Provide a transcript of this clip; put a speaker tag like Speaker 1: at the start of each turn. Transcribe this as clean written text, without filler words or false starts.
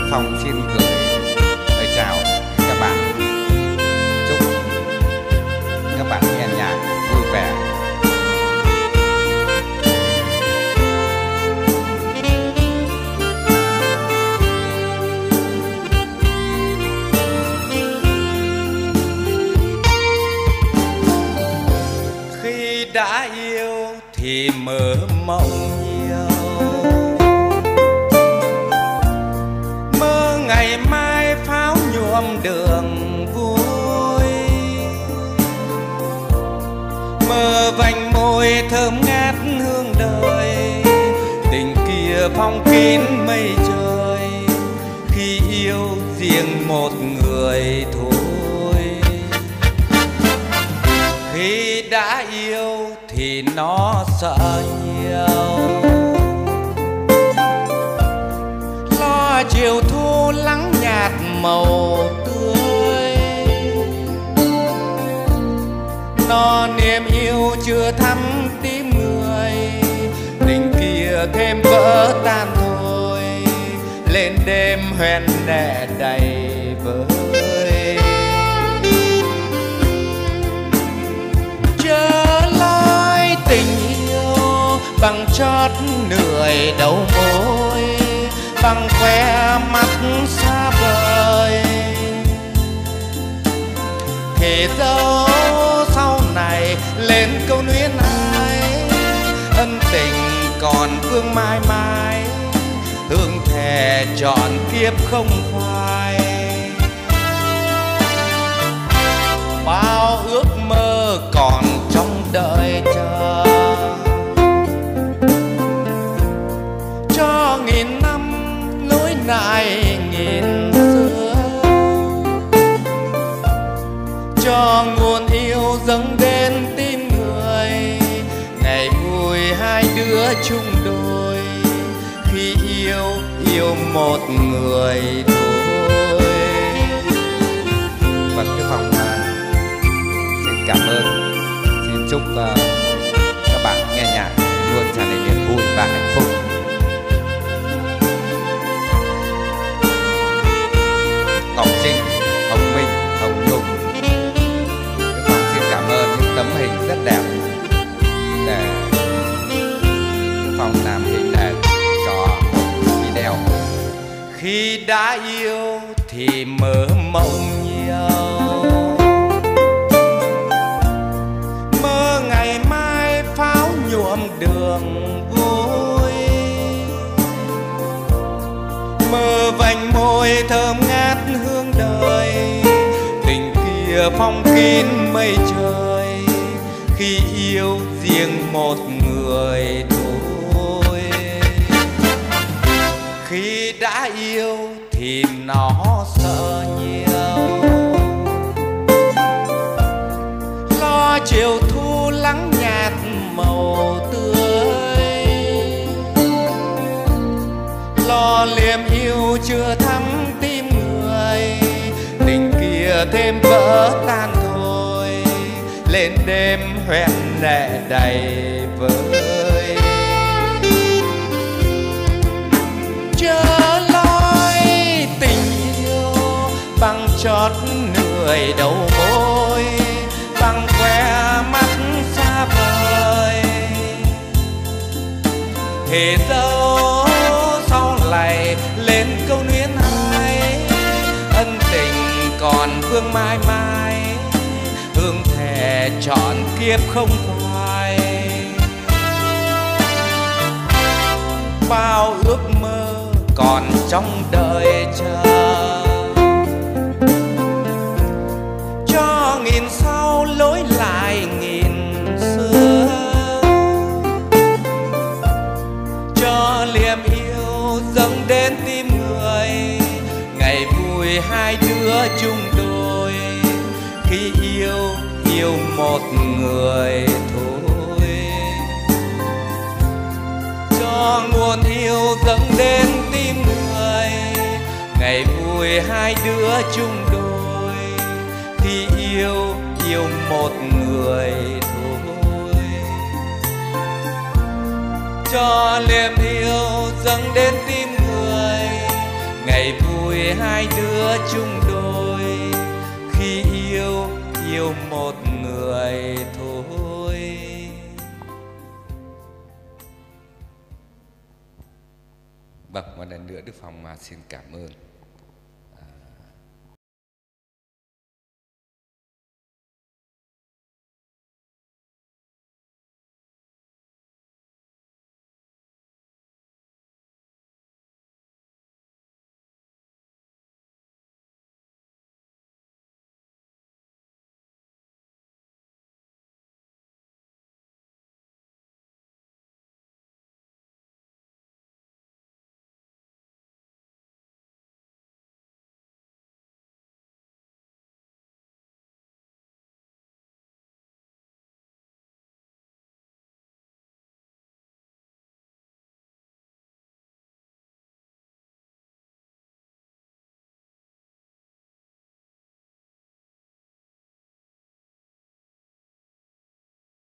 Speaker 1: Phong xin gửi lời chào các bạn, chúc các bạn nghe nhạc vui vẻ. Khi đã yêu thì mơ mộng nhiều, mơ ngày mai pháo nhuộm đường vui, mơ vành môi thơm ngát hương đời, tình kia phong kín mây trời, khi yêu riêng một người thôi. Khi đã yêu thì nó sợ nhiều, lo chiều thu lắng nhạt màu tươi, nó niềm yêu chưa thắm tim người, tình kia thêm vỡ tan thôi, lên đêm hoen nẻ đầy vơi. Chớ nói tình yêu bằng chót nửa đầu môi, bằng khoe mắt xa vời, thì dẫu sau này lên câu luyến ai, ân tình còn vương mãi mãi, hương thề trọn kiếp không phai. Bao ước mơ còn trong đợi chờ, cho nghìn năm nối lại nghìn xưa, cho nguồn yêu dâng đến tim người, ngày vui hai đứa chung đôi, khi yêu một người thôi. Và cái phòng xin cảm ơn, xin chúc các bạn nghe nhạc luôn tràn đầy niềm vui và hạnh phúc. Ngọc Trinh, Hồng Minh, Hồng Nhung, Đức Phong xin cảm ơn những tấm hình rất đẹp để Đức Phong làm hình nền cho một video. Khi đã yêu thì mơ mộng nhiều, mơ ngày mai pháo nhuộm đường vui, mơ vành môi thơm ngát hương đời, tình kia phong kín mây trời, khi yêu riêng một người thôi. Khi đã yêu thì nó sợ nhiều, lo chiều thu lắng nhạt màu tươi, lo liềm yêu chưa thắm tim người, tình kia thêm vỡ tan thôi, lên đêm hoen nẻ đầy vơi. Chớ nói tình yêu bằng chót nửa đầu môi, bằng khoe mắt xa vời, thì dẫu sau này lên câu luyến ai, ân tình còn vương mãi mãi, hương thề trọn kiếp không phai. Bao ước mơ còn trong đời chờ, cho nghìn sau lối lại nghìn xưa, cho liềm yêu dâng đến tim người, ngày vui hai đứa chung đôi, khi yêu một người thôi. Cho nguồn yêu dâng đến tim người, ngày vui hai đứa chung đôi, khi yêu một người thôi. Cho liềm yêu dâng đến tim người, ngày vui để hai đứa chung đôi khi yêu một người thôi. Vâng, một lần nữa Đức Phong xin cảm ơn.